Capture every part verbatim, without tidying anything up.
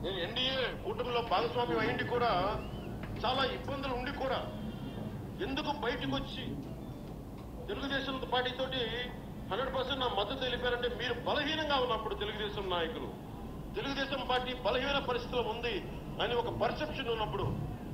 నేను ఎన్డీఏ కూటమిలో భాగస్వామ్యం అయ్యింది కూడా చాలా ఇబ్బందులు ఉండి కూడా ఎందుకు బయటకు వచ్చి తెలుగుదేశం పార్టీతోటి హండ్రెడ్ పర్సెంట్ నా మద్దతు తెలిపారంటే మీరు బలహీనంగా ఉన్నప్పుడు తెలుగుదేశం నాయకులు తెలుగుదేశం పార్టీ బలహీన పరిస్థితిలో ఉంది అని ఒక పర్సెప్షన్ ఉన్నప్పుడు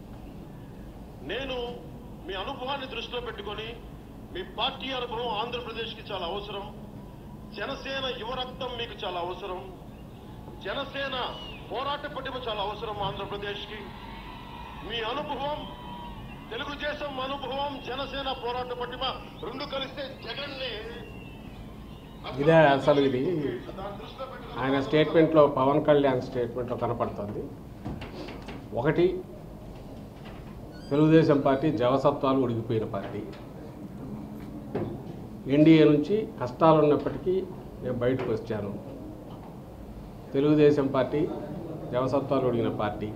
నేను మీ అనుభవాన్ని దృష్టిలో పెట్టుకొని మీ పార్టీ అనుభవం ఆంధ్రప్రదేశ్కి చాలా అవసరం, జనసేన యువ రక్తం మీకు చాలా అవసరం, జనసేన పోరాట పటిమ చాలా అవసరం ఆంధ్రప్రదేశ్కి. మీ అనుభవం, తెలుగుదేశం అనుభవం, జనసేన పోరాట పటిమ రెండు కలిస్తే జగన్ని ఇదే అసలు ఇది ఆయన స్టేట్మెంట్లో పవన్ కళ్యాణ్ స్టేట్మెంట్లో కనపడుతుంది. ఒకటి, తెలుగుదేశం పార్టీ జవసత్వాలు ఉడిగిపోయిన పార్టీ, ఎన్డీఏ నుంచి కష్టాలు ఉన్నప్పటికీ నేను బయటకు వచ్చాను, తెలుగుదేశం పార్టీ జవసత్వాలు ఉడిగిన పార్టీ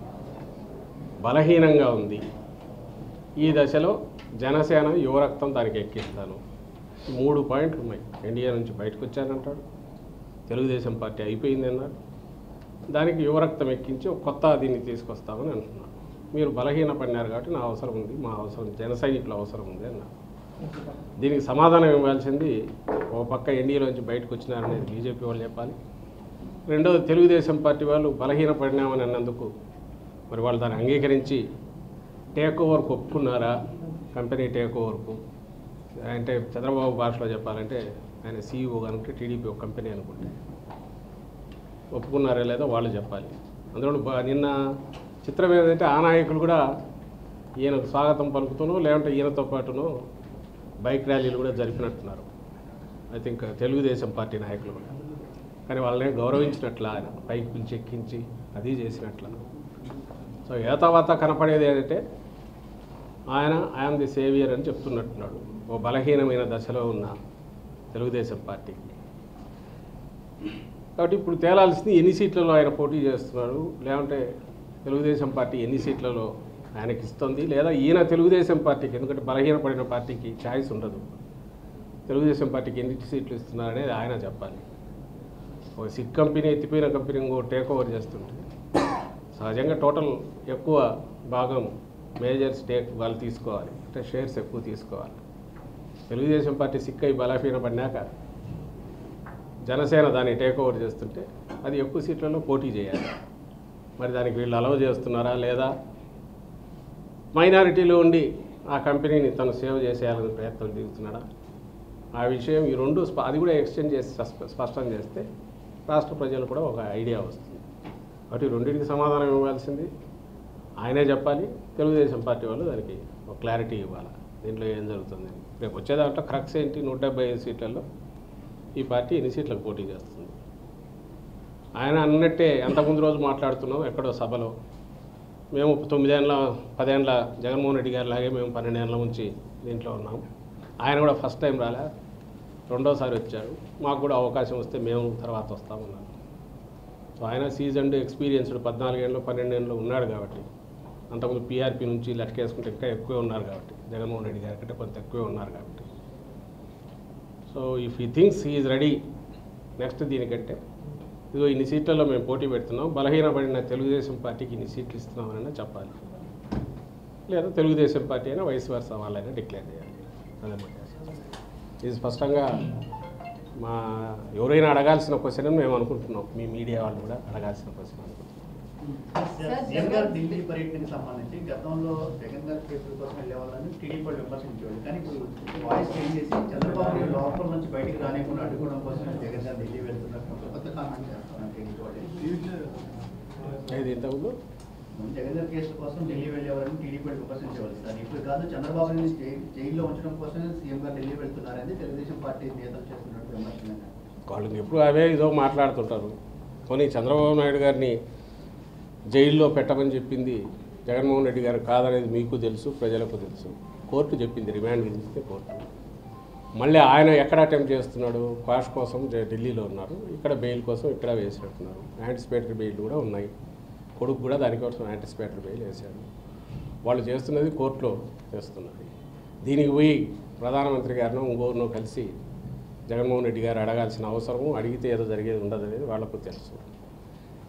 బలహీనంగా ఉంది, ఈ దశలో జనసేన యువరక్తం దానికి ఎక్కిస్తాను. మూడు పాయింట్లు ఉన్నాయి. ఎన్డీఏ నుంచి బయటకు వచ్చానంటాడు, తెలుగుదేశం పార్టీ అయిపోయింది అన్నాడు, దానికి యువరక్తం ఎక్కించి ఒక కొత్త దీన్ని తీసుకొస్తామని అంటున్నాడు. మీరు బలహీన పడినారు కాబట్టి నా అవసరం ఉంది, మా అవసరం జన సైనికుల అవసరం ఉంది అన్నారు. దీనికి సమాధానం ఇవ్వాల్సింది ఒక పక్క ఎన్డీఏలోంచి బయటకు వచ్చినారనేది బీజేపీ వాళ్ళు చెప్పాలి, రెండోది తెలుగుదేశం పార్టీ వాళ్ళు బలహీన పడినామని అన్నందుకు మరి వాళ్ళు దాన్ని అంగీకరించి టేక్ ఓవర్కు ఒప్పుకున్నారా, కంపెనీ టేక్ ఓవర్కు అంటే చంద్రబాబు భాషలో చెప్పాలంటే ఆయన సీఈఓ కనుక టీడీపీ ఒక కంపెనీ అనుకుంటే ఒప్పుకున్నారా లేదా వాళ్ళు చెప్పాలి. అందులో నిన్న చిత్రం ఏంటంటే ఆ నాయకులు కూడా ఈయనకు స్వాగతం పలుకుతూనో లేదంటే ఈయనతో పాటునో బైక్ ర్యాలీలు కూడా జరిపినట్టున్నారు. ఐ థింక్ తెలుగుదేశం పార్టీ నాయకులు కూడా, కానీ వాళ్ళని గౌరవించినట్ల ఆయన పైకి పిలిచి ఎక్కించి అది చేసినట్ల. సో ఏతావాత కనపడేది ఏంటంటే ఆయన ఐఎమ్ ది సేవియర్ అని చెప్తున్నట్టున్నాడు ఓ బలహీనమైన దశలో ఉన్న తెలుగుదేశం పార్టీకి. కాబట్టి ఇప్పుడు తేలాల్సింది ఎన్ని సీట్లలో ఆయన పోటీ చేస్తున్నాడు, లేదంటే తెలుగుదేశం పార్టీ ఎన్ని సీట్లలో ఆయనకి ఇస్తుంది, లేదా ఈయన తెలుగుదేశం పార్టీకి, ఎందుకంటే బలహీనపడిన పార్టీకి ఛాయిస్ ఉండదు, తెలుగుదేశం పార్టీకి ఎన్ని సీట్లు ఇస్తున్నారనేది ఆయన చెప్పాలి. ఒక సిక్ కంపెనీ ఎత్తిపోయిన కంపెనీ ఇంకో టేక్ ఓవర్ చేస్తుంటే సహజంగా టోటల్ ఎక్కువ భాగం మేజర్ స్టేక్ వాళ్ళు తీసుకోవాలి, అంటే షేర్స్ ఎక్కువ తీసుకోవాలి. తెలుగుదేశం పార్టీ సిక్ అయి బలహీన పడినాక జనసేన దాన్ని టేక్ ఓవర్ చేస్తుంటే అది ఎక్కువ సీట్లలో పోటీ చేయాలి. మరి దానికి వీళ్ళు అలవ్ చేస్తున్నారా లేదా, మైనారిటీలో ఉండి ఆ కంపెనీని తను సేవ్ చేసేయాలని ప్రయత్నం దిగుతున్నాడా, ఆ విషయం ఈ రెండు అది కూడా ఎక్స్టెండ్ చేసి స్పష్టం చేస్తే రాష్ట్ర ప్రజలు కూడా ఒక ఐడియా వస్తుంది. కాబట్టి రెండింటికి సమాధానం ఇవ్వాల్సింది ఆయనే చెప్పాలి, తెలుగుదేశం పార్టీ వాళ్ళు దానికి ఒక క్లారిటీ ఇవ్వాలి దీంట్లో ఏం జరుగుతుంది. రేపు వచ్చే దాంట్లో క్రక్స్ ఏంటి, నూట డెబ్బై ఐదు సీట్లలో ఈ పార్టీ ఎన్ని సీట్లకు పోటీ చేస్తుంది. ఆయన అన్నట్టే అంతకుముందు రోజు మాట్లాడుతున్నాం ఎక్కడో సభలో, మేము తొమ్మిదేళ్ళ పదేళ్ళ జగన్మోహన్ రెడ్డి గారి లాగే మేము పన్నెండేళ్ళ నుంచి దీంట్లో ఉన్నాము, ఆయన కూడా ఫస్ట్ టైం రాలే, రెండోసారి వచ్చారు, మాకు కూడా అవకాశం వస్తే మేము తర్వాత వస్తామన్నారు. సో ఆయన సీజన్డ్ ఎక్స్పీరియన్స్డ్ పద్నాలుగేళ్ళు పన్నెండేళ్ళు ఉన్నాడు కాబట్టి, అంతకుముందు పీఆర్పీ నుంచి లెక్కేసుకుంటే ఇంకా ఎక్కువే ఉన్నారు కాబట్టి, జగన్మోహన్ రెడ్డి గారి కంటే కొంత ఎక్కువే ఉన్నారు కాబట్టి. సో ఇఫ్ ఈ థింగ్స్ ఈజ్ రెడీ నెక్స్ట్ దీనికంటే ఇదిగో ఇన్ని సీట్లలో మేము పోటీ పెడుతున్నాం, బలహీనపడిన తెలుగుదేశం పార్టీకి ఇన్ని సీట్లు ఇస్తున్నామని చెప్పాలి, లేదా తెలుగుదేశం పార్టీ అయినా వైస్ వర్సా వాళ్ళైనా డిక్లేర్ చేయాలి. అదన్నమాట ఇది స్పష్టంగా మా ఎవరైనా అడగాల్సిన క్వశ్చన్ మేము అనుకుంటున్నాం, మీ మీడియా వాళ్ళు కూడా అడగాల్సిన క్వశ్చన్ అనుకుంటున్నాం. జగన్ గారు ఢిల్లీ పర్యటనకి సంబంధించి గతంలో జగన్ గారి కేసుల కోసం వెళ్ళే వాళ్ళని టీడీపీ విమర్శించేవాళ్ళు, కానీ ఇప్పుడు వాయిస్ చేంజ్ చేసి చంద్రబాబు లోపల నుంచి బయటికి రానికుండా అడ్డుకోవడం కోసం జగన్ గారు ఢిల్లీ వెళ్తున్నట్టు కొత్త కామెంట్ చేస్తున్నారు టీడీపీ వాళ్ళు. ఇంతకుముందు జగన్ గారి కేసుల కోసం ఢిల్లీ వెళ్ళేవాళ్ళని టీడీపీ విమర్శించేవాళ్ళు సార్, ఇప్పుడు కాదు చంద్రబాబుని జైల్లో ఉంచడం కోసమే సీఎం గారు ఢిల్లీ వెళ్తున్నారని తెలుగుదేశం పార్టీ నేతలు చేస్తున్నట్టు విమర్శన. వాళ్ళు ఎప్పుడు అవే ఇదో మాట్లాడుతుంటారు. పోనీ చంద్రబాబు నాయుడు గారిని జైల్లో పెట్టమని చెప్పింది జగన్మోహన్ రెడ్డి గారు కాదనేది మీకు తెలుసు, ప్రజలకు తెలుసు. కోర్టు చెప్పింది, రిమాండ్ విధిస్తే కోర్టు. మళ్ళీ ఆయన ఎక్కడ అటెంప్ట్ చేస్తున్నాడు, క్వాష్ కోసం ఢిల్లీలో ఉన్నారు, ఇక్కడ బెయిల్ కోసం ఇక్కడ వేసినట్టున్నారు. యాంటిసిపేటరీ బెయిల్ కూడా ఉన్నాయి, కొడుకు కూడా దానికోసం యాంటిసిపేటరీ బెయిల్ వేశాడు. వాళ్ళు చేస్తున్నది కోర్టులో చేస్తున్నది. దీనికి పోయి ప్రధానమంత్రి గారినో ఇంకోరినో కలిసి జగన్మోహన్ రెడ్డి గారు అడగాల్సిన అవసరము, అడిగితే ఏదో జరిగేది ఉండదు అనేది వాళ్ళకు తెలుసు.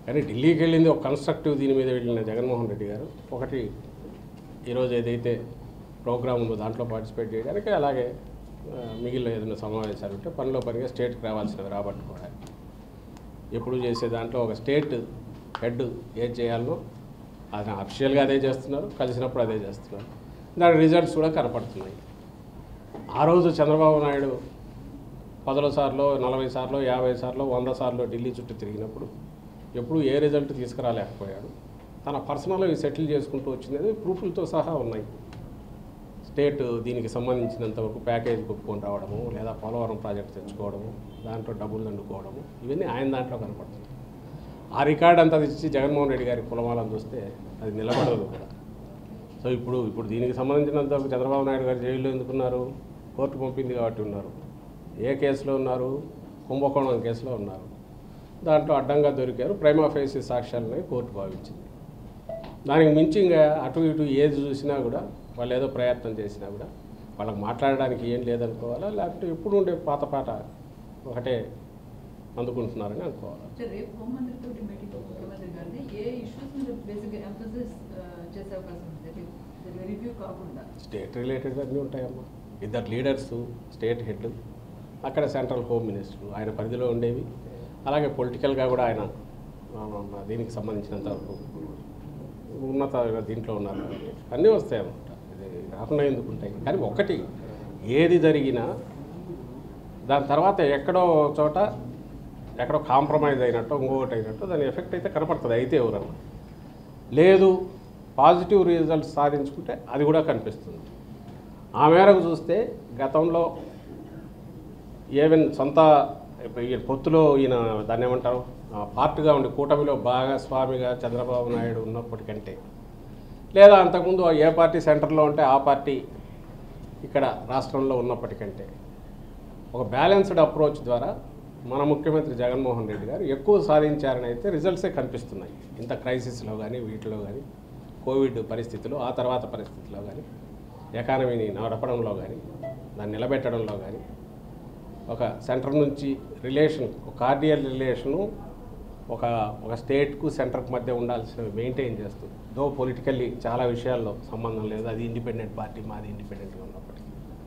కానీ ఢిల్లీకి వెళ్ళింది ఒక కన్స్ట్రక్టివ్ దీని మీద వెళ్ళిన జగన్మోహన్ రెడ్డి గారు ఒకటి ఈరోజు ఏదైతే ప్రోగ్రామ్ ఉందో దాంట్లో పార్టిసిపేట్ చేయడానికి, అలాగే మిగిలిన ఏదైనా సమావేశాలు ఉంటే పనిలో పనిగా స్టేట్కి రావాల్సినవి రాబట్టుకోవడానికి, ఎప్పుడు చేసే దాంట్లో ఒక స్టేట్ హెడ్ ఏం చేయాలనో అది అఫిషియల్గా అదే చేస్తున్నారు, కలిసినప్పుడు అదే చేస్తున్నారు. దాని రిజల్ట్స్ కూడా కనపడుతున్నాయి. ఆ రోజు చంద్రబాబు నాయుడు పదుల సార్లు, నలభై సార్లు, యాభై సార్లు, వంద సార్లు ఢిల్లీ చుట్టూ తిరిగినప్పుడు ఎప్పుడు ఏ రిజల్ట్ తీసుకురాలేకపోయాడు. తన పర్సనల్గా సెటిల్ చేసుకుంటూ వచ్చినది ప్రూఫ్లతో సహా ఉన్నాయి. స్టేట్ దీనికి సంబంధించినంతవరకు ప్యాకేజ్ ఒప్పుకొని రావడము, లేదా పోలవరం ప్రాజెక్ట్ తెచ్చుకోవడము, దాంట్లో డబ్బులు దండుకోవడము, ఇవన్నీ ఆయన దాంట్లో కనపడుతుంది. ఆ రికార్డ్ అంతా ఇచ్చి జగన్మోహన్ రెడ్డి గారి కులమాలను చూస్తే అది నిలబడదు కూడా. సో ఇప్పుడు ఇప్పుడు దీనికి సంబంధించినంతవరకు చంద్రబాబు నాయుడు గారు జైల్లో ఎందుకున్నారు? కోర్టు పంపింది కాబట్టి ఉన్నారు. ఏ కేసులో ఉన్నారు? కుంభకోణం కేసులో ఉన్నారు. దాంట్లో అడ్డంగా దొరికారు. ప్రైమా ఫేసి సాక్ష్యాలని కోర్టు భావించింది. దానికి మించి ఇంకా అటు ఇటు ఏది చూసినా కూడా వాళ్ళు ఏదో ప్రయత్నం చేసినా కూడా వాళ్ళకి మాట్లాడడానికి ఏం లేదనుకోవాలా, లేకపోతే ఎప్పుడు ఉండే పాత పాట ఒకటే అందుకుంటున్నారని అనుకోవాలి. రేపు హోంమంత్రితో మీటింగ్ ముఖ్యమంత్రి గారిని ఏ ఇష్యూస్ మీద బేసిక్గా ఎంఫసిస్ చేసే అవకాశం ఉంది? రివ్యూ కాకుండా స్టేట్ రిలేటెడ్ అన్నీ ఉంటాయమ్మా. ఇద్దరు లీడర్స్, స్టేట్ హెడ్, అక్కడ సెంట్రల్ హోమ్ మినిస్టర్ ఆయన పరిధిలో ఉండేవి. అలాగే పొలిటికల్గా కూడా ఆయన దీనికి సంబంధించినంత ఉన్నత దీంట్లో ఉన్నారు. అన్నీ వస్తాయి అన్నమాట. ఇది రాకుండా ఎందుకు ఉంటాయి? కానీ ఒకటి ఏది జరిగినా దాని తర్వాత ఎక్కడో చోట ఎక్కడో కాంప్రమైజ్ అయినట్టు, ఇంకొకటి అయినట్టు దాని ఎఫెక్ట్ అయితే కనపడుతుంది. అయితే ఎవరన్నా లేదు పాజిటివ్ రిజల్ట్స్ సాధించుకుంటే అది కూడా కనిపిస్తుంది. ఆ మేరకు చూస్తే గతంలో ఈవెన్ సొంత పొత్తులో ఈయన దాన్ని ఏమంటారు పార్టీగా ఉండి కూటమిలో భాగస్వామిగా చంద్రబాబు నాయుడు ఉన్నప్పటికంటే, లేదా అంతకుముందు ఏ పార్టీ సెంటర్లో ఉంటే ఆ పార్టీ ఇక్కడ రాష్ట్రంలో ఉన్నప్పటికంటే ఒక బ్యాలెన్స్డ్ అప్రోచ్ ద్వారా మన ముఖ్యమంత్రి జగన్మోహన్ రెడ్డి గారు ఎక్కువ సాధించారని అయితే రిజల్ట్సే కనిపిస్తున్నాయి. ఇంత క్రైసిస్లో కానీ, వీటిలో కానీ, కోవిడ్ పరిస్థితులు, ఆ తర్వాత పరిస్థితుల్లో కానీ, ఎకానమీని నడపడంలో కానీ, దాన్ని నిలబెట్టడంలో కానీ, ఒక సెంటర్ నుంచి రిలేషన్, ఒక కార్డియల్ రిలేషను ఒక ఒక స్టేట్కు సెంటర్కు మధ్య ఉండాల్సినవి మెయింటైన్ చేస్తూ, దో పొలిటికల్లీ చాలా విషయాల్లో సంబంధం లేదు, అది ఇండిపెండెంట్ పార్టీ, మాది ఇండిపెండెంట్గా ఉన్నప్పటికీ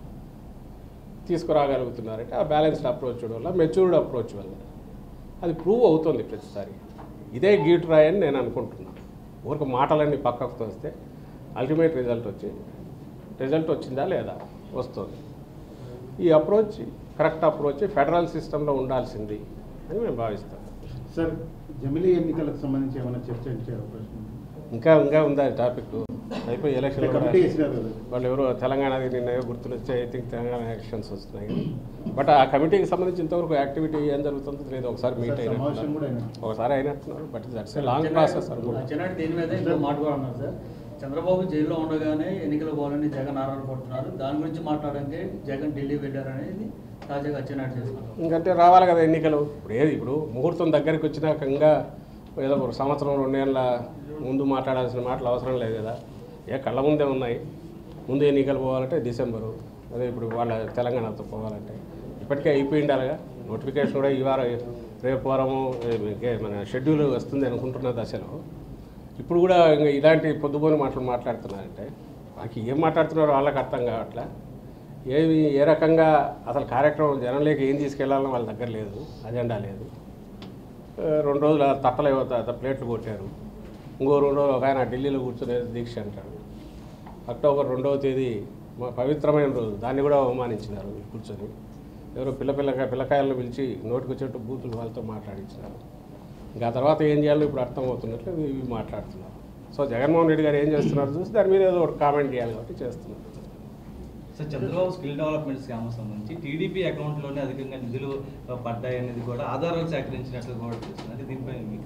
తీసుకురాగలుగుతున్నారంటే ఆ బ్యాలెన్స్డ్ అప్రోచ్ వల్ల, మెచ్యూర్డ్ అప్రోచ్ వల్ల అది ప్రూవ్ అవుతుంది ప్రతిసారి. ఇదే గీటురాయి అని నేను అనుకుంటున్నాను. ఊరికి మాటలన్నీ పక్కకు తోస్తే అల్టిమేట్ రిజల్ట్ వచ్చి రిజల్ట్ వచ్చిందా లేదా వస్తుంది. ఈ అప్రోచ్ కరెక్ట్ అప్రోచ్ ఫెడరల్ సిస్టంలో ఉండాల్సింది అని మేము భావిస్తాం. సార్, జమిలీ ఎన్నికలకు సంబంధించి ఏమైనా చర్చించే అవకాశం ఇంకా ఇంకా ఉందా టాపిక్? అయిపోయి ఎలక్షన్ వాళ్ళు ఎవరు తెలంగాణది నిన్న గుర్తులు వచ్చాయి. ఐ థింక్ తెలంగాణ ఎలక్షన్స్ వస్తున్నాయి. బట్ ఆ కమిటీకి సంబంధించి ఇంతవరకు యాక్టివిటీ ఏం జరుగుతుందో లేదు. ఒకసారి మీట్ అయినట్టున్నారు, ఒకసారి అయినట్టున్నారు. But that's a long process. దీని మీద ఇంకో మాట కూడా ఉన్నారు సార్. చంద్రబాబు జైల్లో ఉండగానే ఎన్నికలు పోవాలని జగన్ ఆరాటపడుతున్నారు. దాని గురించి మాట్లాడడానికి జగన్ ఢిల్లీ వెళ్ళారనేది తాజాగా అచ్చెన్నాయుడు చేస్తున్నారు. ఇంకంటే రావాలి కదా ఎన్నికలు. ఇప్పుడు ఏది ఇప్పుడు ముహూర్తం దగ్గరికి వచ్చినాక ఇంకా ఏదో ఒక సంవత్సరం రెండేళ్ళ ముందు మాట్లాడాల్సిన మాటలు అవసరం లేదు కదా. ఏ కళ్ళ ముందే ఉన్నాయి. ముందు ఎన్నికలు పోవాలంటే డిసెంబరు, అదే ఇప్పుడు వాళ్ళ తెలంగాణతో పోవాలంటే ఇప్పటికే అయిపోయి ఉండాలిగా. నోటిఫికేషన్ కూడా ఈ వారం రేపు వారము మన షెడ్యూల్ వస్తుంది అనుకుంటున్న దశలో ఇప్పుడు కూడా ఇంకా ఇలాంటి పొద్దుపోని మాటలు మాట్లాడుతున్నారంటే వాళ్ళకి ఏం మాట్లాడుతున్నారో వాళ్ళకి అర్థం కావట్లే. ఏవి ఏ రకంగా అసలు కార్యక్రమం జనంలోకి ఏం తీసుకెళ్లాలని వాళ్ళ దగ్గర లేదు, అజెండా లేదు. రెండు రోజులు తట్టలు ప్లేట్లు కొట్టారు. ఇంకో రెండు రోజులు ఒక ఆయన ఢిల్లీలో కూర్చునే దీక్ష అంటాడు. అక్టోబర్ రెండవ తేదీ మా పవిత్రమైన రోజు, దాన్ని కూడా అవమానించినారు కూర్చొని. ఎవరో పిల్ల పిల్లకాయ పిల్లకాయలను పిలిచి నోటికి వచ్చేట్టు బూతులు వాళ్ళతో మాట్లాడించినారు. ఇంకా తర్వాత ఏం చేయాలో ఇప్పుడు అర్థమవుతున్నట్లు ఇవి మాట్లాడుతున్నారు. సో జగన్మోహన్ రెడ్డి గారు ఏం చేస్తున్నారు చూసి దాని మీద ఏదో ఒకటి కామెంట్ చేయాలి కాబట్టి చేస్తున్నారు. Sir, Chandrababu skill development scam సంబంధించి టీడీపీ అకౌంట్లోనే అధికంగా నిధులు పడ్డాయి అనేది కూడా ఆధారాలు సేకరించినట్లు కూడా తెలుస్తుంది. అంటే దీనిపై మీకు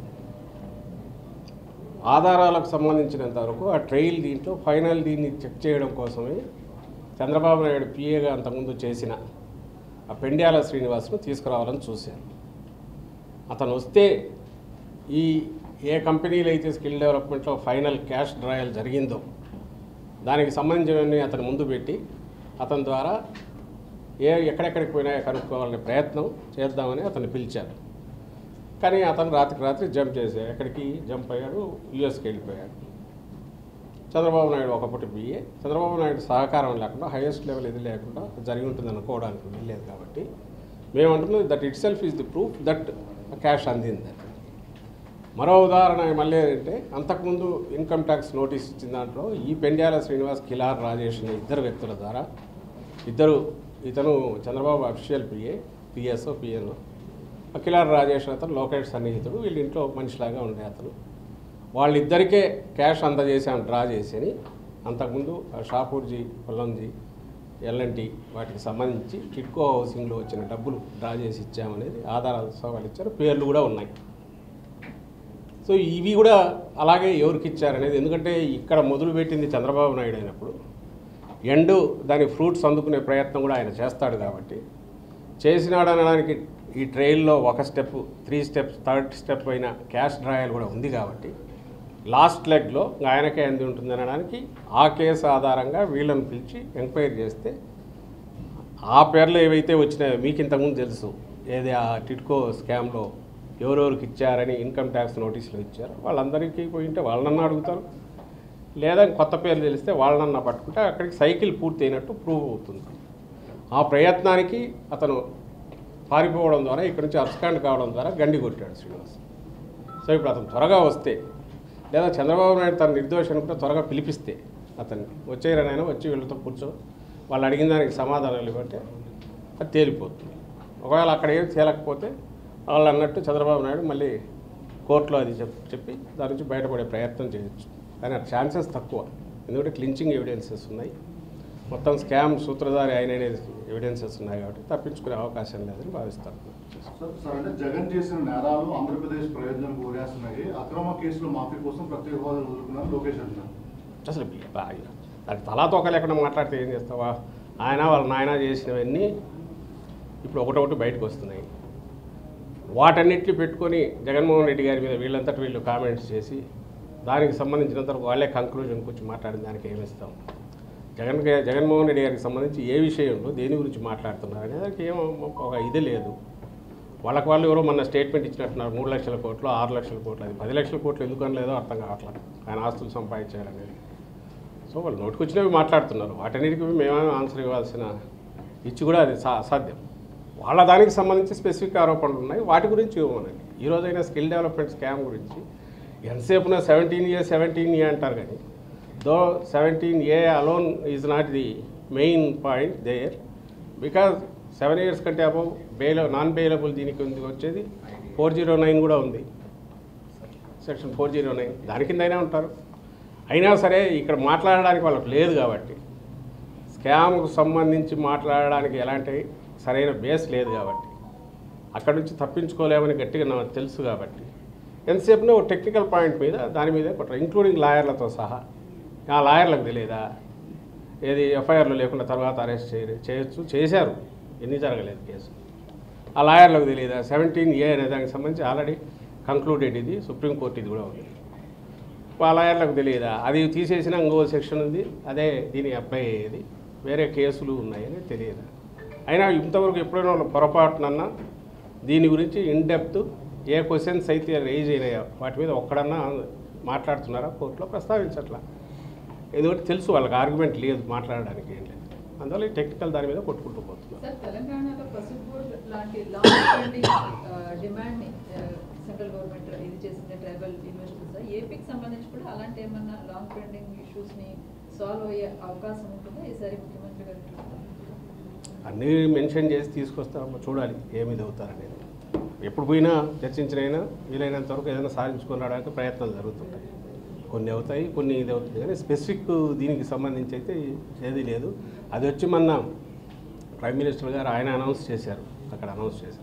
ఆధారాలకు సంబంధించినంత వరకు ఆ ట్రయల్ దీంట్లో ఫైనల్ దీన్ని చెక్ చేయడం కోసమే చంద్రబాబు నాయుడు పిఏగా అంతకుముందు చేసిన ఆ పెండ్యాల శ్రీనివాస్ను తీసుకురావాలని చూశారు. అతను వస్తే ఈ ఏ కంపెనీలు అయితే స్కిల్ డెవలప్మెంట్లో ఫైనల్ క్యాష్ డ్రాయల్ జరిగిందో దానికి సంబంధించినవన్నీ అతను ముందు పెట్టి అతని ద్వారా ఏ ఎక్కడెక్కడికి పోయినా కనుక్కోవాలనే ప్రయత్నం చేద్దామని అతను పిలిచారు. కానీ అతను రాత్రికి రాత్రి జంప్ చేశాడు. ఎక్కడికి జంప్ అయ్యాడు? యూఎస్కి వెళ్ళిపోయాడు. చంద్రబాబు నాయుడు ఒకప్పటి బిఏ చంద్రబాబు నాయుడు సహకారం లేకుండా హైయెస్ట్ లెవెల్ ఇది లేకుండా జరిగి ఉంటుంది అనుకోవడానికి వెళ్ళలేదు. కాబట్టి మేము అంటున్నది that itself is the proof that cash అందింది. మరో ఉదాహరణ మళ్ళీ ఏంటంటే అంతకుముందు ఇన్కమ్ ట్యాక్స్ నోటీస్ ఇచ్చిన దాంట్లో ఈ పెండ్యాల శ్రీనివాస్, కిలార్ రాజేష్ అనే ఇద్దరు వ్యక్తుల ద్వారా ఇద్దరు ఇతను Chandrababu official PA PSO PNO, Kilar Rajesh అతను లోకేష్ సన్నిహితుడు, వీళ్ళ ఇంట్లో మనిషిలాగా ఉండే అతను. వాళ్ళిద్దరికే క్యాష్ అందజేసాం డ్రా చేసి అంతకుముందు షాపూర్జీ, పొల్లంజీ, ఎల్ఎన్టీ వాటికి సంబంధించి టిడ్కో హౌసింగ్లో వచ్చిన డబ్బులు డ్రా చేసి ఇచ్చామనేది ఆధారాలు వాళ్ళు ఇచ్చారు, పేర్లు కూడా ఉన్నాయి. సో ఇవి కూడా అలాగే ఎవరికి ఇచ్చారనేది, ఎందుకంటే ఇక్కడ మొదలుపెట్టింది చంద్రబాబు నాయుడు అయినప్పుడు ఎండు దాని ఫ్రూట్స్ అందుకునే ప్రయత్నం కూడా ఆయన చేస్తాడు. కాబట్టి చేసినాడు అనడానికి ఈ ట్రైల్లో ఒక step, three steps, third step అయిన క్యాష్ డ్రాయల్ కూడా ఉంది. కాబట్టి లాస్ట్ లెగ్లో ఆయనకే అంది ఉంటుంది అనడానికి ఆ కేసు ఆధారంగా వీళ్ళని పిలిచి ఎంక్వైరీ చేస్తే ఆ పేర్లు ఏవైతే వచ్చినాయో మీకు ఇంతకుముందు తెలుసు, ఏది ఆ టిడ్కో స్కామ్లో ఎవరెవరికి ఇచ్చారని ఇన్కమ్ ట్యాక్స్ నోటీసులు ఇచ్చారు, వాళ్ళందరికీ పోయింటే వాళ్ళనన్నా అడుగుతారు, లేదా కొత్త పేర్లు తెలిస్తే వాళ్ళనన్నా పట్టుకుంటే అక్కడికి సైకిల్ పూర్తి అయినట్టు ప్రూవ్ అవుతుంది. ఆ ప్రయత్నానికి అతను పారిపోవడం ద్వారా, ఇక్కడి నుంచి అబ్స్కాండ్ కావడం ద్వారా గండి కొట్టాడు శ్రీనివాస్. సో ఇప్పుడు అతను త్వరగా వస్తే, లేదా చంద్రబాబు నాయుడు తన నిర్దోషాన్ని కూడా త్వరగా పిలిపిస్తే అతన్ని వచ్చేయరనైనా వచ్చి వీళ్ళతో కూర్చో వాళ్ళు అడిగిన దానికి సమాధానాలు ఇవ్వంటే అది తేలిపోతుంది. ఒకవేళ అక్కడ ఏం తేలకపోతే వాళ్ళు అన్నట్టు చంద్రబాబు నాయుడు మళ్ళీ కోర్టులో అది చెప్పి చెప్పి దాని నుంచి బయటపడే ప్రయత్నం చేయొచ్చు. కానీ ఆ ఛాన్సెస్ తక్కువ, ఎందుకంటే క్లించింగ్ ఎవిడెన్సెస్ ఉన్నాయి, మొత్తం స్కామ్ సూత్రధారి ఆయన ఎవిడెన్సెస్ ఉన్నాయి. కాబట్టి తప్పించుకునే అవకాశం లేదని భావిస్తాను. సార్, అంటే జగన్ చేసిన నేరాలు ఆంధ్రప్రదేశ్ ప్రయోజనం కోరేస్తున్నాయి, అక్రమ కేసులు మాఫీ కోసం ప్రత్యేక హోదా వదులుకున్నారు లోకేష్ అంటున్నారు. అసలు అది తలా తోక లేకుండా మాట్లాడితే ఏం చేస్తావా? ఆయన వాళ్ళ నాయన చేసినవన్నీ ఇప్పుడు ఒకటొకటి బయటకు వస్తున్నాయి. వాటన్నిటిని పెట్టుకొని జగన్మోహన్ రెడ్డి గారి మీద వీళ్ళంతటి వీళ్ళు కామెంట్స్ చేసి దానికి సంబంధించినంత వాళ్ళే కంక్లూజన్కి వచ్చి మాట్లాడిన దానికి ఏమిస్తాం? జగన్ జగన్మోహన్ రెడ్డి గారికి సంబంధించి ఏ విషయంలో దేని గురించి మాట్లాడుతున్నారు అనేది దానికి ఏమో ఒక ఇది లేదు. వాళ్ళకి వాళ్ళు ఎవరో మన స్టేట్మెంట్ ఇచ్చినట్టున్నారు, మూడు లక్షల కోట్లు, ఆరు లక్షల కోట్లు, అది పది లక్షల కోట్లు ఎందుకని లేదో అర్థం కావట్లేదు. ఆయన ఆస్తులు సంపాదించాలనేది. సో వాళ్ళు నోటికి వచ్చినవి మాట్లాడుతున్నారు, వాటన్నిటికీ మేమేమో ఆన్సర్ ఇవ్వాల్సిన ఇచ్చి కూడా అది అసాధ్యం. వాళ్ళ దానికి సంబంధించి స్పెసిఫిక్ ఆరోపణలు ఉన్నాయి, వాటి గురించి ఇవ్వమనండి. ఈరోజైనా స్కిల్ డెవలప్మెంట్ స్కామ్ గురించి ఎంతసేపున సెవెంటీన్ ఏ సెవెంటీన్ ఏ అంటారు, కానీ though seventeen A alone is not the main point there, because seven years కంటే అబౌవ్ బెయిల్ నాన్ బెయిలబుల్ దీనికి ఉంది వచ్చేది ఫోర్ జీరో నైన్ కూడా ఉంది, సెక్షన్ ఫోర్ జీరో నైన్ దాని కిందైనా ఉంటారు. అయినా సరే ఇక్కడ మాట్లాడడానికి వాళ్ళకి లేదు. కాబట్టి స్కామ్కు సంబంధించి మాట్లాడడానికి ఎలాంటి సరైన బేస్ లేదు. కాబట్టి అక్కడ నుంచి తప్పించుకోలేమని గట్టిగా నాకు తెలుసు. కాబట్టి ఎంతసేపునో ఒక టెక్నికల్ పాయింట్ మీద దాని మీదే కొట్టారు, ఇంక్లూడింగ్ లాయర్లతో సహా. ఆ లాయర్లకు తెలియదా ఏది ఎఫ్ఐఆర్లు లేకుండా తర్వాత అరెస్ట్ చేయ చేయొచ్చు చేశారు, ఎన్ని జరగలేదు కేసు. ఆ లాయర్లకు తెలియదా సెవెంటీన్ ఏ అనే దానికి సంబంధించి ఆల్రెడీ కంక్లూడెడ్, ఇది సుప్రీంకోర్టు ఇది కూడా ఉంది. ఆ లాయర్లకు తెలియదా అది తీసేసిన ఇంకో సెక్షన్ ఉంది, అదే దీని అప్లై అయ్యేది, వేరే కేసులు ఉన్నాయని తెలియదా? అయినా ఇంతవరకు ఎప్పుడైనా పొరపాటునన్నా దీని గురించి ఇన్డెప్త్ ఏ క్వశ్చన్స్ అయితే రేజ్ అయినాయో వాటి మీద ఒక్కడన్నా మాట్లాడుతున్నారా కోర్టులో? ప్రస్తావించట్లా. ఎందుకంటే తెలుసు వాళ్ళకి ఆర్గ్యుమెంట్ లేదు, మాట్లాడడానికి ఏం లేదు. అందువల్ల ఈ టెక్నికల్ దాని మీద కొట్టుకుంటూ పోతున్నారు. సార్, తెలంగాణలో పసుపు లాంటి లాంగ్ పెండింగ్ డిమాండ్ని సెంట్రల్ గవర్నమెంట్ ఇది చేసింది ట్రైబల్ ఇన్వెస్టర్స్. ఏపీకి సంబంధించి కూడా అలాంటి ఏమన్నా లాంగ్ పెండింగ్ ఇష్యూస్ని సాల్వ్ అయ్యే అవకాశం ఉంటుందా ఈసారి ముఖ్యమంత్రి గారు? అన్నీ మెన్షన్ చేసి తీసుకొస్తామో చూడాలి ఏమిది అవుతారనేది. ఎప్పుడు పోయినా చర్చించినైనా వీలైనంత వరకు ఏదైనా సాధించుకొని రావడానికి ప్రయత్నాలు జరుగుతుంటాయి. కొన్ని అవుతాయి, కొన్ని ఇది అవుతుంది, కానీ స్పెసిఫిక్ దీనికి సంబంధించి అయితే ఏది లేదు. అది వచ్చి మొన్న ప్రైమ్ మినిస్టర్ గారు ఆయన అనౌన్స్ చేశారు, అక్కడ అనౌన్స్ చేశారు.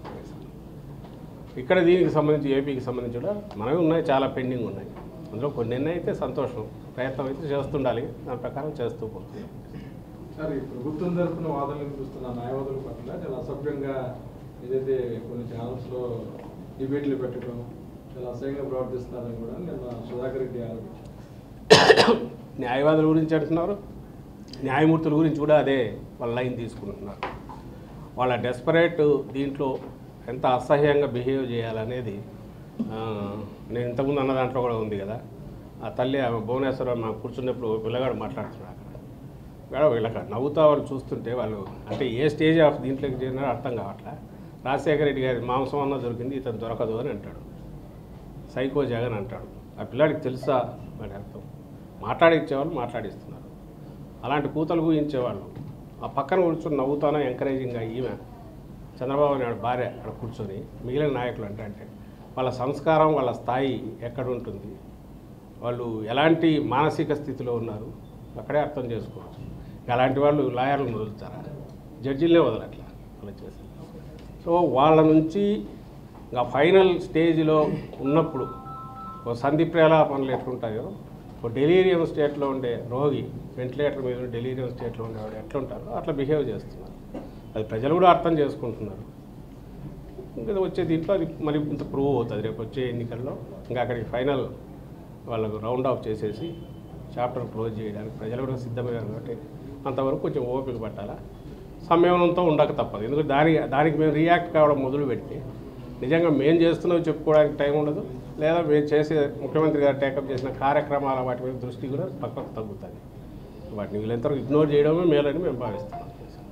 ఇక్కడ దీనికి సంబంధించి ఏపీకి సంబంధించి కూడా మనమే ఉన్నాయి, చాలా పెండింగ్ ఉన్నాయి. అందులో కొన్ని అయితే సంతోషం, ప్రయత్నం అయితే చేస్తుండాలి, దాని ప్రకారం చేస్తూ పోతుంది. సార్, ఈ ప్రభుత్వం తరఫున వాదనలు వినిపిస్తున్న న్యాయవాదుల పట్ల చాలా అసభ్యంగా ఏదైతే కొన్ని ఛానల్స్లో డిబేట్లు పెట్టడం చాలా అసహ్యంగా ప్రవర్తిస్తున్నారని కూడా నిన్న సుధాకర్ రెడ్డి ఆరోపించారు. న్యాయవాదుల గురించి అంటున్నారు, న్యాయమూర్తుల గురించి కూడా అదే వాళ్ళ లైన్ తీసుకుంటున్నారు. వాళ్ళ డెస్పరేట్ దీంట్లో ఎంత అసహ్యంగా బిహేవ్ చేయాలనేది నేను ఇంతకుముందు అన్న దాంట్లో కూడా ఉంది కదా, ఆ తల్లి ఆమె భువనేశ్వరం మాకు కూర్చున్నప్పుడు పిల్లగాడు మాట్లాడుతున్నాడు అక్కడ వీళ్ళకి నవ్వుతా వాళ్ళు చూస్తుంటే వాళ్ళు అంటే ఏ స్టేజ్ ఆఫ్ దీంట్లోకి చేరినారో అర్థం కావట్లే. రాజశేఖర రెడ్డి గారి మాంసం అన్న దొరికింది, ఇతను దొరకదు అని అంటాడు. సైకో జగన్ అంటాడు. ఆ పిల్లాడికి తెలుసా వాడి అర్థం? మాట్లాడిచ్చేవాళ్ళు మాట్లాడిస్తున్నారు. అలాంటి కూతలు ఊహించేవాళ్ళు ఆ పక్కన కూర్చొని నవ్వుతానో ఎంకరేజింగ్గా ఈమె చంద్రబాబు నాయుడు భార్య అక్కడ కూర్చొని మిగిలిన నాయకులు అంటే అంటే వాళ్ళ సంస్కారం వాళ్ళ స్థాయి ఎక్కడ ఉంటుంది, వాళ్ళు ఎలాంటి మానసిక స్థితిలో ఉన్నారు అక్కడే అర్థం చేసుకోవచ్చు. అలాంటి వాళ్ళు లాయర్లను వదులుతారా? జడ్జిలనే వదలట్లా అలా చేసి. సో వాళ్ళ నుంచి ఇంకా ఫైనల్ స్టేజ్లో ఉన్నప్పుడు ఓ సంధి ప్రేలాపనలు ఎట్లుంటాయో, ఓ డెలీరియం స్టేట్లో ఉండే రోగి వెంటిలేటర్ మీద డెలీరియం స్టేట్లో ఉండేవాడు ఎట్లుంటారో అట్లా బిహేవ్ చేస్తున్నారు. అది ప్రజలు కూడా అర్థం చేసుకుంటున్నారు. ఇంకా వచ్చే దీంట్లో అది మరి ఇంత ప్రూవ్ అవుతుంది రేపు వచ్చే ఎన్నికల్లో. ఇంకా అక్కడికి ఫైనల్ వాళ్ళకు రౌండ్ ఆఫ్ చేసేసి చాప్టర్ క్లోజ్ చేయడానికి ప్రజలు కూడా సిద్ధమయ్యారు. కాబట్టి అంతవరకు కొంచెం ఓపిక పట్టాలా, సంయమనంతో ఉండక తప్పదు. ఎందుకంటే దానికి దానికి మేము రియాక్ట్ కావడం మొదలు పెడితే నిజంగా మేము చేస్తున్నావు చెప్పుకోవడానికి టైం ఉండదు, లేదా మేము చేసే ముఖ్యమంత్రి గారు టేకప్ చేసిన కార్యక్రమాల వాటి మీద దృష్టి కూడా పక్కకు తగ్గుతుంది. వాటిని వీళ్ళంతవరకు ఇగ్నోర్ చేయడమే మేలని మేము భావిస్తున్నాం.